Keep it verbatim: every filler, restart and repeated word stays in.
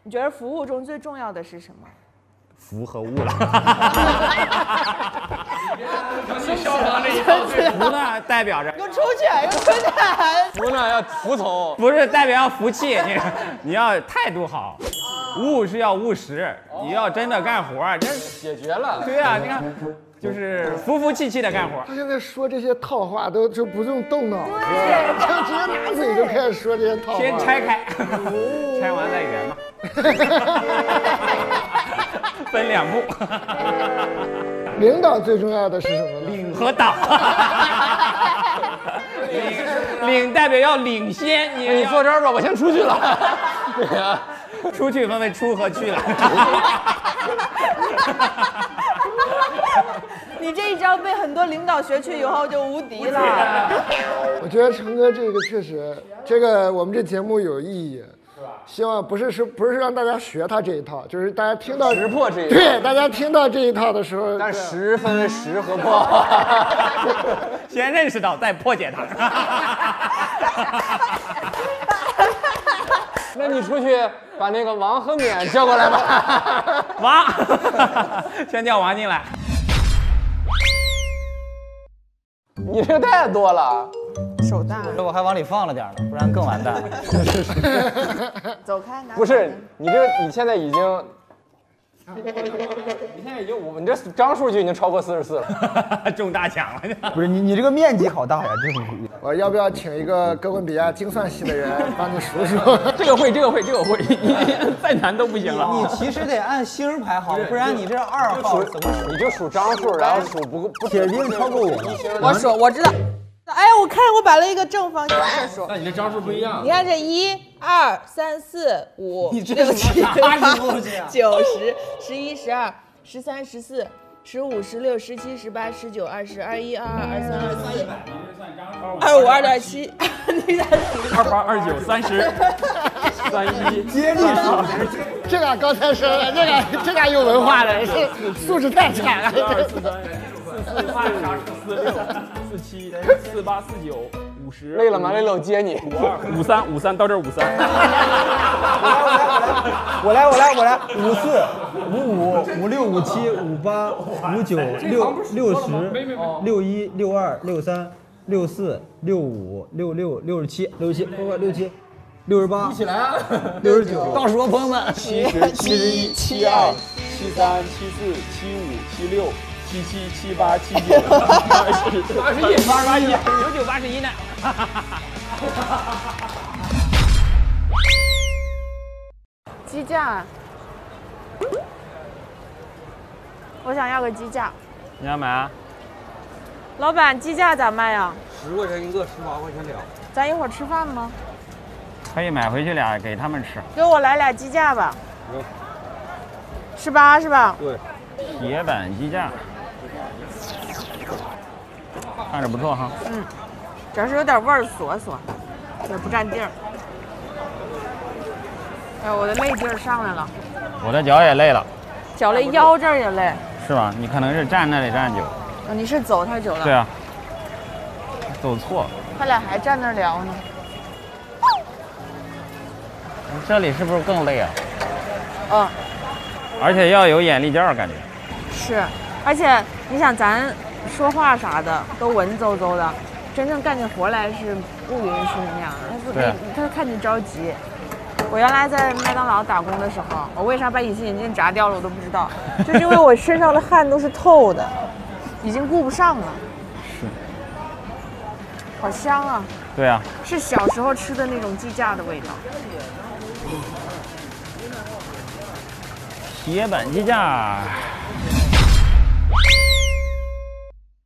你觉得服务中最重要的是什么？ 服和务了。 消防这一套， 服呢代表着给我出去，给我出去！ 服呢要服从， 不是代表要服气，你你要态度好。务是要务实，你要真的干活，这解决了。 对啊，你看，就是服服气气的干活。 他现在说这些套话都就不用动脑子，就直接拿嘴就开始说这些套话。 先拆开，拆完再圆嘛。分两步。 领导最重要的是什么呢？ 领和导。领领代表要领先，你你坐这儿吧，我先出去了。对呀。 出去分为出和去了。 你这一招被很多领导学去以后就无敌了。 我觉得成哥这个确实，这个我们这节目有意义，是吧？希望不是是不是让大家学他这一套，就是大家听到识破这一套， 对，大家听到这一套的时候， 但识分为识和破， 先认识到再破解它。 那你出去把那个王和冕叫过来吧。 王，先叫王进来。 你这太多了， 手大。 这我还往里放了点呢，不然更完蛋了。 走开，拿不是你这你现在已经，你现在已经五，你这张数就已经超过四十四了， 中大奖了。 不是你你这个面积好大呀，这种。 我要不要请一个哥伦比亚精算系的人帮你数数？ 这个会，这个会，这个会，你再难都不行了。 你其实得按星排好，不然你这二号怎么数？ 你就数张数，然后数不不铁定超过我。 我数，我知道。哎，我看我把了一个正方形这数。 那你这张数不一样。 你看这一二三四五你这六七啥八东西啊九十十一十二十三十四十五十六十七十八十九二十二一二二二三二四二五二点七，你咋数？ 二八二九三十三一接力数。 这俩高材生，这俩这俩有文化的，是素质太强了。 四三四四四六四七四八四九五十。 累了吗？累了，我接你。 五二五三五三到这儿五三。 我来我来我来，五四五五五六五七五八五九六六十六一六二六三六四六五六六六十七六十七，快快六十七。六十八， 起来啊！ 六十九，倒数吧，朋友们。 七十、七十一、七二、七三、七四、七五、七六、七七、七八、七九、八十、八十一、八十一、九九、八十一呢。 鸡架，我想要个鸡架。 你要买啊？ 老板，鸡架咋卖呀？ 十块钱一个，十八块钱俩。 咱一会儿吃饭吗？ 可以买回去俩给他们吃。 给我来俩鸡架吧。十八是吧？ 对。 铁板鸡架，看着不错哈。 嗯，主要是有点味儿锁锁，也不占地儿。哎，我的累劲儿上来了， 我的脚也累了。 脚累，腰这儿也累。 是吧？你可能是站那里站久。 哦，你是走太久了。 对啊。走错。 他俩还站那儿聊呢。 这里是不是更累啊？ 嗯。 而且要有眼力劲儿，感觉。 是，而且你想，咱说话啥的都文绉绉的，真正干起活来是不允许那样的。他不， 对他看你着急。我原来在麦当劳打工的时候，我为啥把隐形眼镜摘掉了，我都不知道，就是因为我身上的汗都是透的，已经顾不上了。 是。 好香啊！ 对啊。 是小时候吃的那种鸡架的味道。 铁板鸡架。